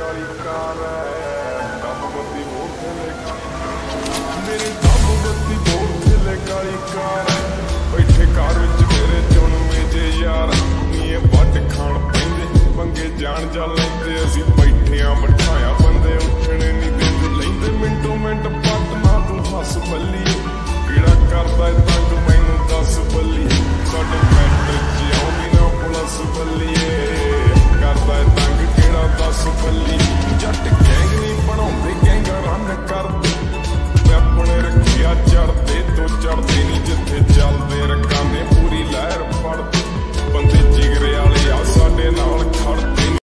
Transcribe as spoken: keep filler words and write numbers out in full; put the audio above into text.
काली car दम बत्ती मोड़ थले मेरी दम बत्ती मोड़ थले काली कार बैठे कार विच मेरे चुनवे जे यार नी वट खाण पैंदे पंगे जान जा लैंदे असीं बैठे आ बिठाया बंदे उठणे नहीं देंदे लैंदे मिंटो मिंट पट ना तू हस बल्ली किहड़ा करदा ए तंग मैनूं दस बल्ली साडे मैट्रिक च आउंदी ना पुलिस बल्लीए करदा ए तंग किहड़ा दस बल्ली